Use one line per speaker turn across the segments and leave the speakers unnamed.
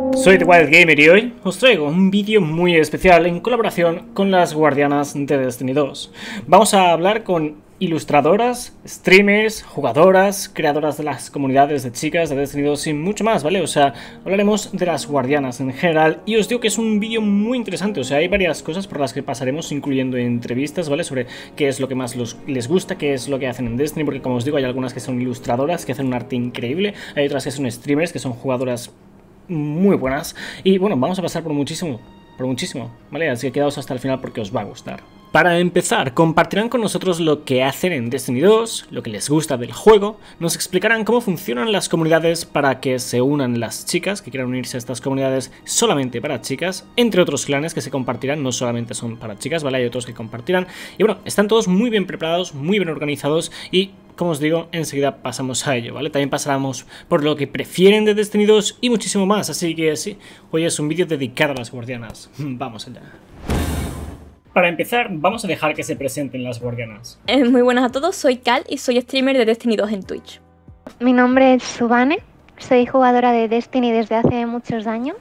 Soy The Wild Gamer y hoy os traigo un vídeo muy especial en colaboración con las guardianas de Destiny 2. Vamos a hablar con ilustradoras, streamers, jugadoras, creadoras de las comunidades de chicas de Destiny 2 y mucho más, ¿vale? O sea, hablaremos de las guardianas en general y os digo que es un vídeo muy interesante, o sea, hay varias cosas por las que pasaremos, incluyendo entrevistas, ¿vale? Sobre qué es lo que más les gusta, qué es lo que hacen en Destiny, porque como os digo, hay algunas que son ilustradoras, que hacen un arte increíble, hay otras que son streamers, que son jugadoras muy buenas. Y bueno, vamos a pasar por muchísimo, ¿vale? Así que quedaos hasta el final porque os va a gustar. Para empezar, compartirán con nosotros lo que hacen en Destiny 2, lo que les gusta del juego, nos explicarán cómo funcionan las comunidades para que se unan las chicas, que quieran unirse a estas comunidades solamente para chicas, entre otros clanes que se compartirán, no solamente son para chicas, ¿vale? Hay otros que compartirán. Y bueno, están todos muy bien preparados, muy bien organizados y, como os digo, enseguida pasamos a ello, ¿vale? También pasaremos por lo que prefieren de Destiny 2 y muchísimo más, así que sí, hoy es un vídeo dedicado a las guardianas. Vamos allá. Para empezar, vamos a dejar que se presenten las guardianas.
Muy buenas a todos, soy Cal y soy streamer de Destiny 2 en Twitch.
Mi nombre es Subane, soy jugadora de Destiny desde hace muchos años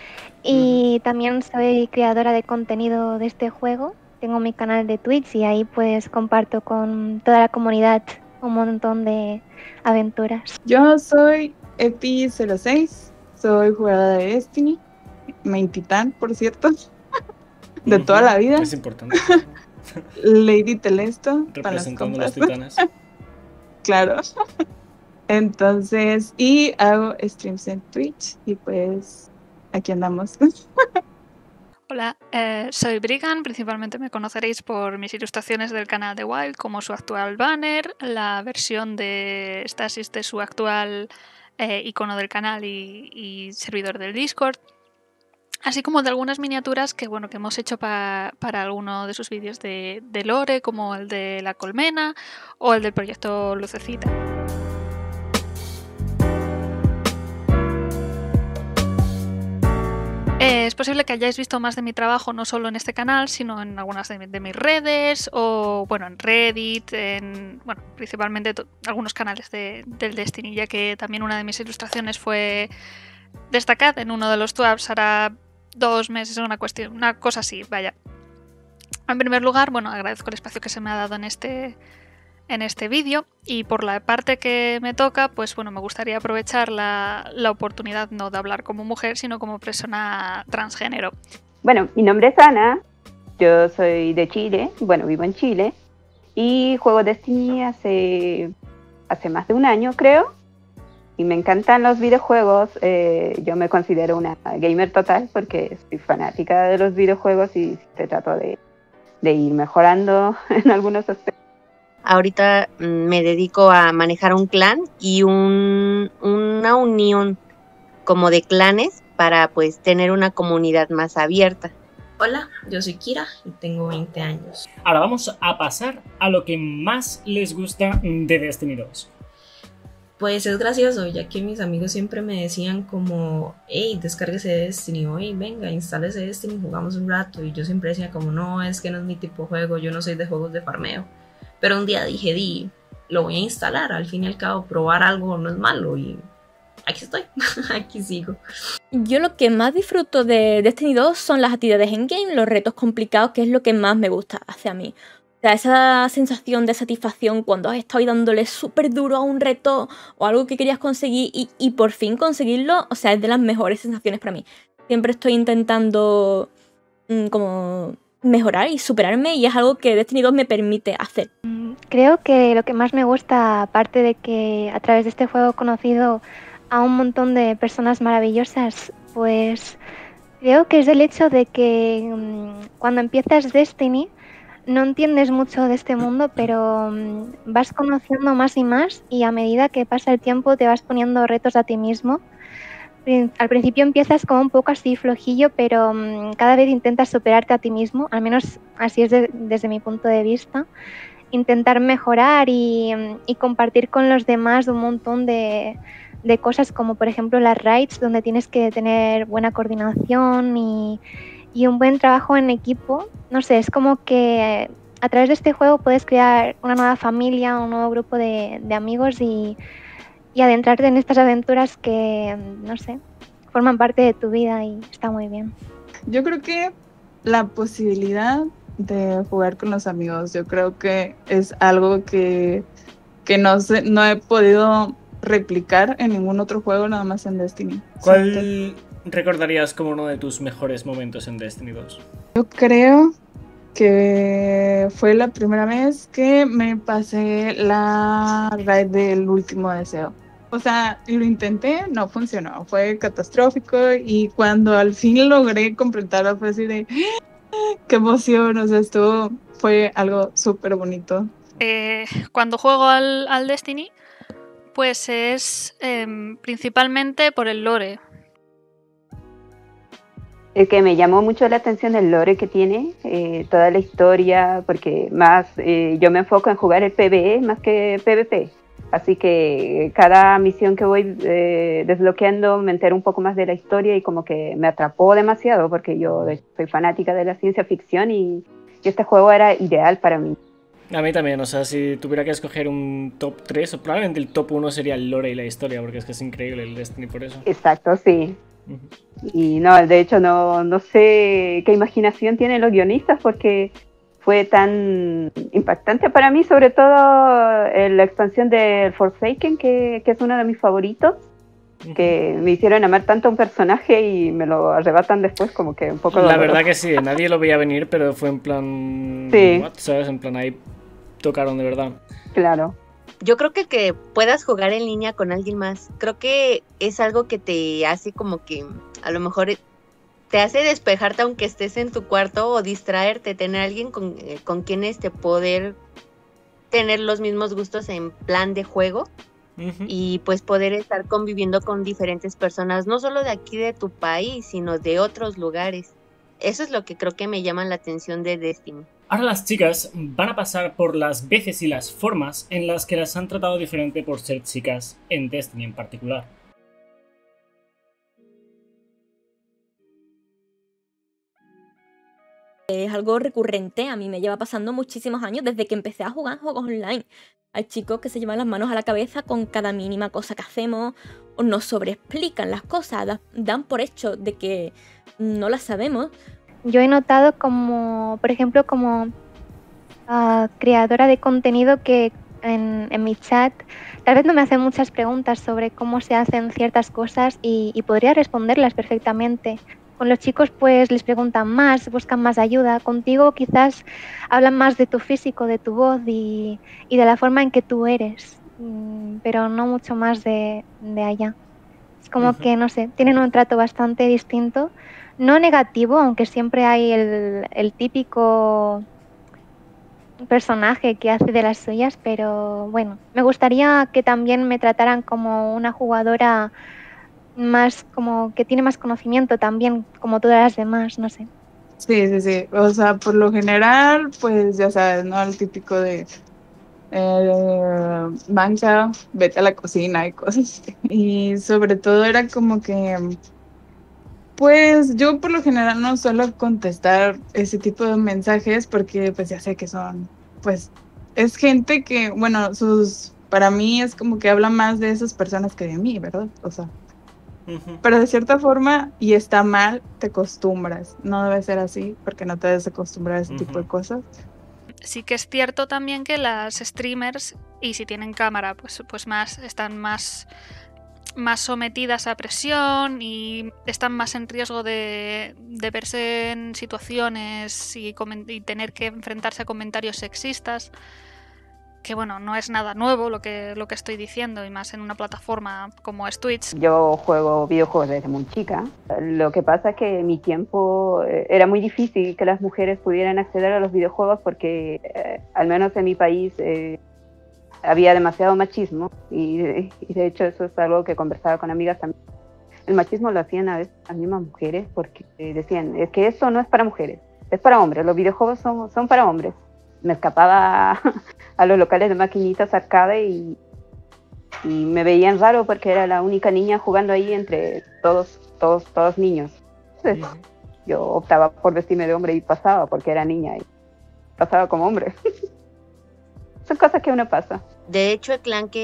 y también soy creadora de contenido de este juego. Tengo mi canal de Twitch y ahí pues comparto con toda la comunidad un montón de aventuras.
Yo soy Epi06, soy jugadora de Destiny, main titán, por cierto, de toda la vida.
Es importante.
Lady Telesto,
representando a los titanes.
Claro. Entonces, y hago streams en Twitch y pues aquí andamos.
Hola, soy Brighan, principalmente me conoceréis por mis ilustraciones del canal de Wild, como su actual banner, la versión de Stasis de su actual icono del canal y servidor del Discord, así como de algunas miniaturas que, bueno, que hemos hecho para alguno de sus vídeos de lore, como el de la colmena o el del proyecto Lucecita. Es posible que hayáis visto más de mi trabajo no solo en este canal, sino en algunas de mis redes o, bueno, en Reddit, bueno, principalmente algunos canales del Destiny, ya que también una de mis ilustraciones fue destacada en uno de los TWABs hará 2 meses, una cosa así, vaya. En primer lugar, bueno, agradezco el espacio que se me ha dado en este vídeo y por la parte que me toca, pues bueno, me gustaría aprovechar la oportunidad no de hablar como mujer, sino como persona transgénero.
Bueno, mi nombre es Ana, yo soy de Chile, bueno, vivo en Chile y juego Destiny hace más de un año, creo. Y me encantan los videojuegos, yo me considero una gamer total porque soy fanática de los videojuegos y siempre trato de ir mejorando en algunos aspectos.
Ahorita me dedico a manejar un clan y una unión como de clanes para pues tener una comunidad más abierta.
Hola, yo soy Kira y tengo 20 años.
Ahora vamos a pasar a lo que más les gusta de Destiny 2.
Pues es gracioso, ya que mis amigos siempre me decían como, hey, descárguese Destiny, o hey, venga, instálese Destiny, jugamos un rato. Y yo siempre decía como, no, es que no es mi tipo de juego, yo no soy de juegos de farmeo. Pero un día dije, lo voy a instalar, al fin y al cabo, probar algo no es malo. Y aquí estoy, aquí sigo.
Yo lo que más disfruto de Destiny 2 son las actividades en game, los retos complicados, que es lo que más me gusta hacia mí. O sea, esa sensación de satisfacción cuando has estado ahí dándole súper duro a un reto o algo que querías conseguir y por fin conseguirlo, o sea, es de las mejores sensaciones para mí. Siempre estoy intentando como mejorar y superarme y es algo que Destiny 2 me permite hacer.
Creo que lo que más me gusta, aparte de que a través de este juego he conocido a un montón de personas maravillosas, pues creo que es el hecho de que cuando empiezas Destiny no entiendes mucho de este mundo, pero vas conociendo más y más y a medida que pasa el tiempo te vas poniendo retos a ti mismo. Al principio empiezas como un poco así flojillo, pero cada vez intentas superarte a ti mismo, al menos así es desde mi punto de vista. Intentar mejorar y compartir con los demás un montón de cosas como por ejemplo las raids, donde tienes que tener buena coordinación y un buen trabajo en equipo. No sé, es como que a través de este juego puedes crear una nueva familia, un nuevo grupo de amigos y adentrarte en estas aventuras que, no sé, forman parte de tu vida y está muy bien.
Yo creo que la posibilidad de jugar con los amigos, yo creo que es algo que no he podido replicar en ningún otro juego, nada más en Destiny.
¿Cuál recordarías como uno de tus mejores momentos en Destiny 2?
Yo creo que fue la primera vez que me pasé la raid del último deseo. O sea, lo intenté, no funcionó, fue catastrófico y cuando al fin logré completarlo fue así de qué emoción, o sea, fue algo súper bonito.
Cuando juego al Destiny, pues es principalmente por el lore.
El que me llamó mucho la atención el lore que tiene, toda la historia, porque más yo me enfoco en jugar el PvE más que PvP. Así que cada misión que voy desbloqueando me entero un poco más de la historia y como que me atrapó demasiado porque yo soy fanática de la ciencia ficción y este juego era ideal para mí.
A mí también, o sea, si tuviera que escoger un top 3, o probablemente el top 1 sería el lore y la historia, porque es que es increíble el Destiny por eso.
Exacto, sí. Y no, de hecho no sé qué imaginación tienen los guionistas porque fue tan impactante para mí, sobre todo la expansión del Forsaken, que es uno de mis favoritos, que me hicieron amar tanto a un personaje y me lo arrebatan después como que un poco
La
doloroso.
verdad que sí, nadie lo veía venir, pero fue en plan...
Sí.
What, ¿sabes? En plan, ahí tocaron de verdad.
Claro.
Yo creo que puedas jugar en línea con alguien más, creo que es algo que te hace como que a lo mejor te hace despejarte aunque estés en tu cuarto o distraerte, tener a alguien con quien poder tener los mismos gustos en plan de juego y pues poder estar conviviendo con diferentes personas, no solo de aquí de tu país, sino de otros lugares. Eso es lo que creo que me llama la atención de Destiny.
Ahora las chicas van a pasar por las veces y las formas en las que las han tratado diferente por ser chicas en Destiny en particular.
Es algo recurrente, a mí me lleva pasando muchísimos años desde que empecé a jugar juegos online. Hay chicos que se llevan las manos a la cabeza con cada mínima cosa que hacemos o nos sobreexplican las cosas, dan por hecho de que no las sabemos.
Yo he notado como, por ejemplo, como creadora de contenido que en mi chat tal vez no me hacen muchas preguntas sobre cómo se hacen ciertas cosas y podría responderlas perfectamente. Con los chicos pues les preguntan más, buscan más ayuda. Contigo quizás hablan más de tu físico, de tu voz y de la forma en que tú eres, pero no mucho más de allá. Es como que, no sé, tienen un trato bastante distinto. No negativo, aunque siempre hay el típico personaje que hace de las suyas, pero bueno, me gustaría que también me trataran como una jugadora más, como que tiene más conocimiento también, como todas las demás, no sé.
Sí, o sea, por lo general, pues ya sabes, ¿no? El típico de mancha, vete a la cocina y cosas así. Y sobre todo era como que pues yo por lo general no suelo contestar ese tipo de mensajes porque pues ya sé que son, pues es gente que, bueno, para mí es como que habla más de esas personas que de mí, ¿verdad? O sea, pero de cierta forma, y está mal, te acostumbras. No debe ser así porque no te debes acostumbrar a ese tipo de cosas.
Sí que es cierto también que las streamers, y si tienen cámara, pues están más sometidas a presión y están más en riesgo de verse en situaciones y tener que enfrentarse a comentarios sexistas, que bueno, no es nada nuevo lo que estoy diciendo, y más en una plataforma como es Twitch.
Yo juego videojuegos desde muy chica. Lo que pasa es que en mi tiempo era muy difícil que las mujeres pudieran acceder a los videojuegos porque al menos en mi país había demasiado machismo y de hecho eso es algo que conversaba con amigas también. El machismo lo hacían a veces las mismas mujeres porque decían, es que esto no es para mujeres, es para hombres, los videojuegos son para hombres. Me escapaba a los locales de maquinitas arcade y me veían raro porque era la única niña jugando ahí entre todos niños. Entonces, yo optaba por vestirme de hombre y pasaba porque era niña y pasaba como hombre. Son cosas que uno pasa.
De hecho, el clan que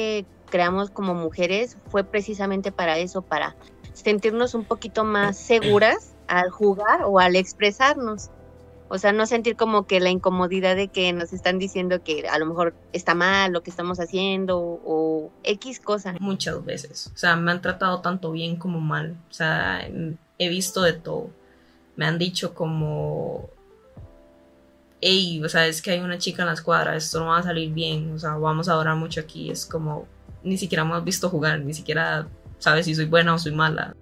creamos como mujeres fue precisamente para eso, para sentirnos un poquito más seguras al jugar o al expresarnos. O sea, no sentir como que la incomodidad de que nos están diciendo que a lo mejor está mal lo que estamos haciendo o X cosa.
Muchas veces. O sea, me han tratado tanto bien como mal. O sea, he visto de todo. Me han dicho como, hey, o sea, es que hay una chica en la escuadra, esto no va a salir bien, o sea, vamos a orar mucho aquí. Es como, ni siquiera me has visto jugar, ni siquiera sabes si soy buena o soy mala.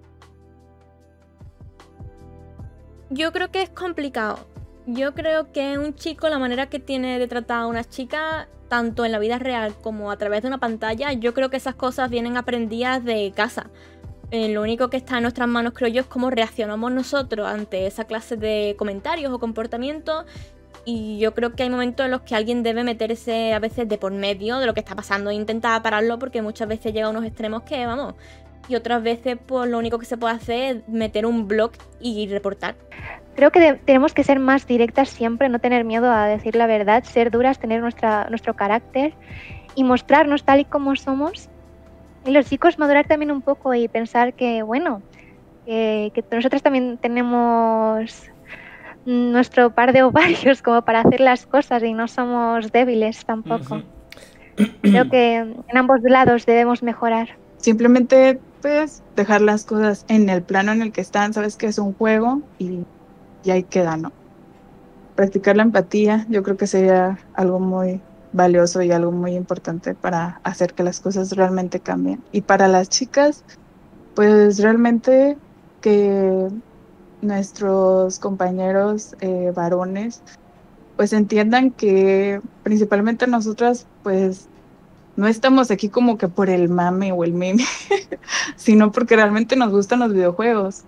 Yo creo que es complicado. Yo creo que un chico, la manera que tiene de tratar a una chica, tanto en la vida real como a través de una pantalla, yo creo que esas cosas vienen aprendidas de casa. Lo único que está en nuestras manos, creo yo, es cómo reaccionamos nosotros ante esa clase de comentarios o comportamientos. Y yo creo que hay momentos en los que alguien debe meterse a veces de por medio de lo que está pasando e intentar pararlo, porque muchas veces llega a unos extremos que, vamos, y otras veces pues lo único que se puede hacer es meter un blog y reportar.
Creo que tenemos que ser más directas siempre, no tener miedo a decir la verdad, ser duras, tener nuestro carácter y mostrarnos tal y como somos. Y los chicos madurar también un poco y pensar que, bueno, que nosotros también tenemos nuestro par de ovarios como para hacer las cosas y no somos débiles tampoco. Creo que en ambos lados debemos mejorar.
Simplemente, pues, dejar las cosas en el plano en el que están, sabes que es un juego y ahí queda, ¿no? Practicar la empatía, yo creo que sería algo muy valioso y algo muy importante para hacer que las cosas realmente cambien. Y para las chicas, pues realmente que nuestros compañeros varones pues entiendan que principalmente nosotras pues no estamos aquí como que por el mame o el meme, sino porque realmente nos gustan los videojuegos.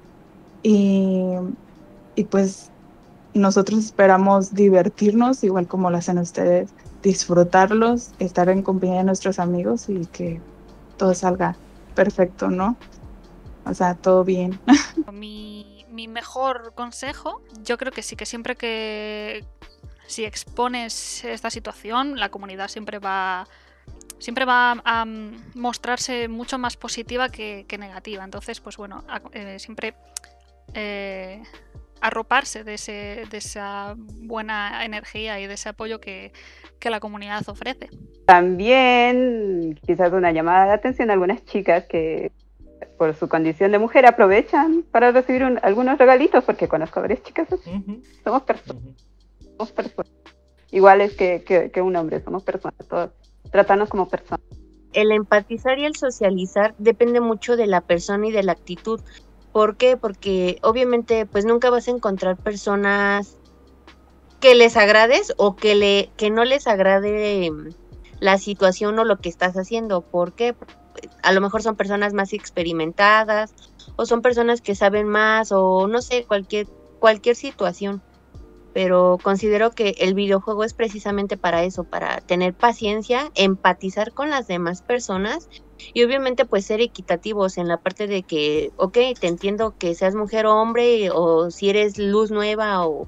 Y pues nosotros esperamos divertirnos, igual como lo hacen ustedes, disfrutarlos, estar en compañía de nuestros amigos y que todo salga perfecto, ¿no? O sea, todo bien.
Mi mejor consejo, yo creo que sí, que siempre que si expones esta situación, la comunidad siempre va a mostrarse mucho más positiva que negativa. Entonces, pues bueno, siempre arroparse de esa buena energía y de ese apoyo que la comunidad ofrece.
También quizás una llamada de atención a algunas chicas que por su condición de mujer aprovechan para recibir algunos regalitos, porque conozco a varias chicas así. Somos personas. Iguales que un hombre, somos personas, todos tratarnos como personas.
El empatizar y el socializar depende mucho de la persona y de la actitud. ¿Por qué? Porque obviamente pues nunca vas a encontrar personas que les agrades o que no les agrade la situación o lo que estás haciendo. ¿Por qué? A lo mejor son personas más experimentadas o son personas que saben más o no sé, cualquier situación. Pero considero que el videojuego es precisamente para eso, para tener paciencia, empatizar con las demás personas y obviamente pues ser equitativos en la parte de que, ok, te entiendo que seas mujer o hombre o si eres luz nueva o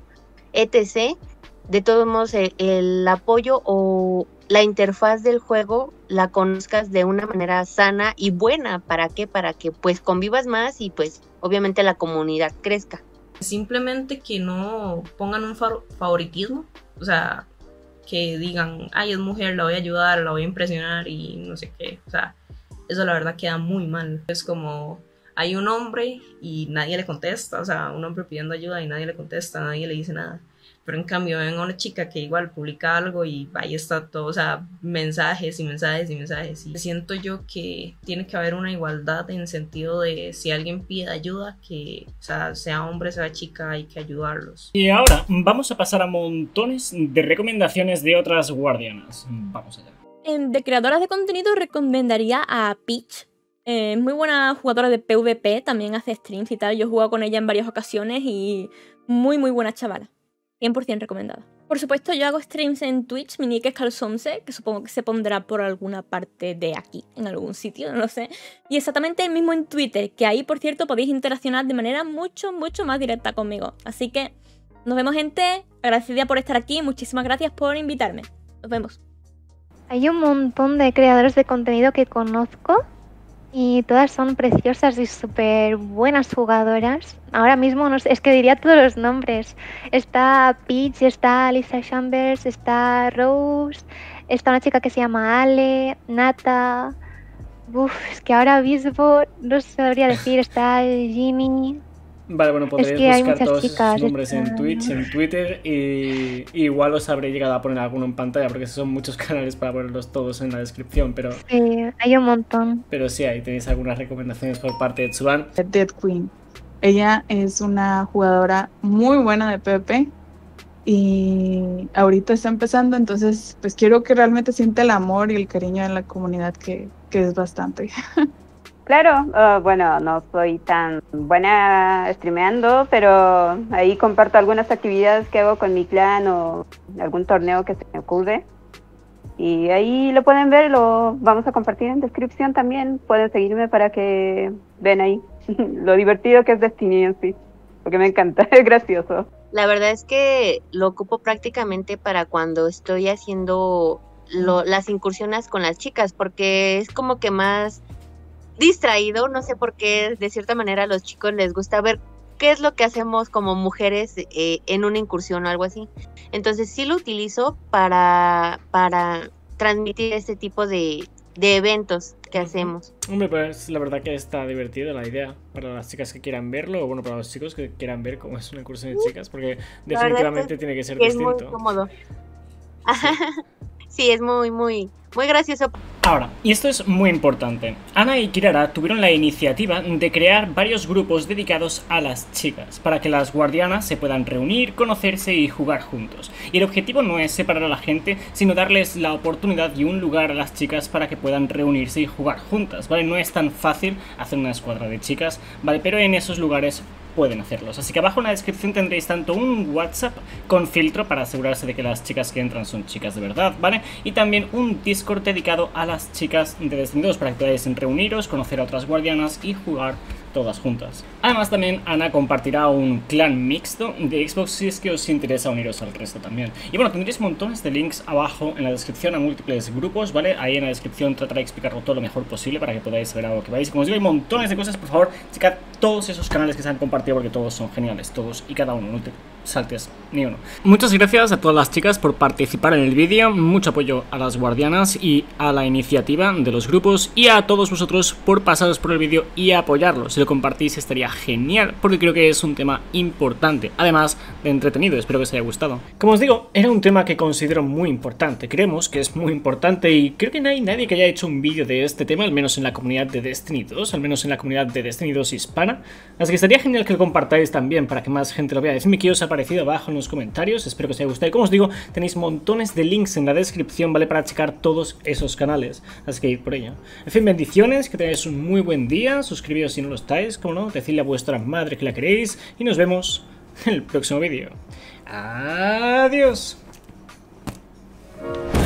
etc. De todos modos el apoyo o la interfaz del juego la conozcas de una manera sana y buena. ¿Para qué? Para que pues convivas más y pues obviamente la comunidad crezca.
Simplemente que no pongan un favoritismo, o sea, que digan, ay, es mujer, la voy a ayudar, la voy a impresionar y no sé qué, o sea, eso la verdad queda muy mal. Es como, hay un hombre y nadie le contesta, o sea, un hombre pidiendo ayuda y nadie le contesta, nadie le dice nada. Pero en cambio ven a una chica que igual publica algo y ahí está todo, o sea, mensajes y mensajes y mensajes. Y siento yo que tiene que haber una igualdad en sentido de si alguien pide ayuda, que o sea hombre, sea chica, hay que ayudarlos.
Y ahora vamos a pasar a montones de recomendaciones de otras guardianas. Vamos allá.
De creadoras de contenido recomendaría a Peach. Es muy buena jugadora de PvP, también hace streams y tal. Yo he jugado con ella en varias ocasiones y muy buena chavala. 100% recomendada. Por supuesto, yo hago streams en Twitch, mi nick es Calzonce, que supongo que se pondrá por alguna parte de aquí, en algún sitio, no lo sé. Y exactamente el mismo en Twitter, que ahí, por cierto, podéis interaccionar de manera mucho más directa conmigo. Así que, nos vemos, gente. Agradecida por estar aquí, muchísimas gracias por invitarme. Nos vemos.
Hay un montón de creadores de contenido que conozco y todas son preciosas y súper buenas jugadoras. Ahora mismo no sé, es que diría todos los nombres. Está Peach, está Lisa Chambers, está Rose, está una chica que se llama Ale, Nata. Uf, es que ahora mismo no sabría decir, está Jimmy.
Vale, bueno, podréis
que hay
buscar
muchas
todos
chicas,
esos nombres en
está-
Twitch, en Twitter y igual os habré llegado a poner alguno en pantalla porque son muchos canales para ponerlos todos en la descripción, pero
hay un montón.
sí, ahí tenéis algunas recomendaciones por parte de Tsuban.
Dead Queen. Ella es una jugadora muy buena de PvP y ahorita está empezando, entonces pues quiero que realmente sienta el amor y el cariño de la comunidad que es bastante.
Claro, bueno, no soy tan buena streameando, pero ahí comparto algunas actividades que hago con mi clan o algún torneo que se me ocurre. Y ahí lo pueden ver, lo vamos a compartir en descripción también. Pueden seguirme para que vean ahí lo divertido que es Destiny en sí, porque me encanta, es gracioso.
La verdad es que lo ocupo prácticamente para cuando estoy haciendo las incursiones con las chicas, porque es como que más distraído, no sé por qué, de cierta manera a los chicos les gusta ver qué es lo que hacemos como mujeres en una incursión o algo así. Entonces sí lo utilizo para transmitir este tipo de eventos que hacemos.
Hombre, pues la verdad que está divertido la idea para las chicas que quieran verlo o bueno, para los chicos que quieran ver cómo es una incursión de chicas, porque definitivamente tiene que ser
Es
distinto.
muy cómodo. Sí, es muy gracioso.
Ahora, y esto es muy importante, Ana y Kirara tuvieron la iniciativa de crear varios grupos dedicados a las chicas, para que las guardianas se puedan reunir, conocerse y jugar juntos. Y el objetivo no es separar a la gente, sino darles la oportunidad y un lugar a las chicas para que puedan reunirse y jugar juntas, ¿vale? No es tan fácil hacer una escuadra de chicas, ¿vale? Pero en esos lugares pueden hacerlos. Así que abajo en la descripción tendréis tanto un WhatsApp con filtro para asegurarse de que las chicas que entran son chicas de verdad, ¿vale? Y también un Discord dedicado a las chicas de Destiny 2 para que podáis reuniros, conocer a otras guardianas y jugar todas juntas. Además también Ana compartirá un clan mixto de Xbox si es que os interesa uniros al resto también. Y bueno, tendréis montones de links abajo en la descripción a múltiples grupos, ¿vale? Ahí en la descripción trataré de explicarlo todo lo mejor posible para que podáis ver a lo que vais. Como os digo, hay montones de cosas, por favor, checad todos esos canales que se han compartido porque todos son geniales, todos y cada uno, no te saltes ni uno. Muchas gracias a todas las chicas por participar en el vídeo, mucho apoyo a las guardianas y a la iniciativa de los grupos y a todos vosotros por pasaros por el vídeo y apoyarlo. Si lo compartís estaría genial porque creo que es un tema importante, además de entretenido, espero que os haya gustado. Como os digo, era un tema que considero muy importante, creemos que es muy importante y creo que no hay nadie que haya hecho un vídeo de este tema, al menos en la comunidad de Destiny 2, al menos en la comunidad de Destiny 2 hispana, así que estaría genial que lo compartáis también para que más gente lo vea. Decidme qué os ha parecido abajo en los comentarios, espero que os haya gustado y como os digo, tenéis montones de links en la descripción, ¿vale? Para checar todos esos canales, así que id por ello. En fin, bendiciones, que tengáis un muy buen día, suscribíos si no lo estáis, como no, decidle a vuestra madre que la queréis y nos vemos en el próximo vídeo. Adiós.